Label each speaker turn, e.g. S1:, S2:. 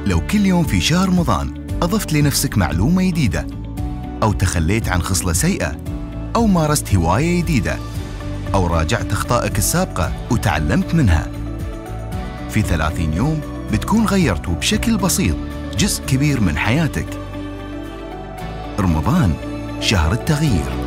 S1: لو كل يوم في شهر رمضان أضفت لنفسك معلومة جديدة، أو تخليت عن خصلة سيئة، أو مارست هواية جديدة، أو راجعت أخطائك السابقة وتعلمت منها، في 30 يوم بتكون غيرت وبشكل بسيط جزء كبير من حياتك. رمضان شهر التغيير.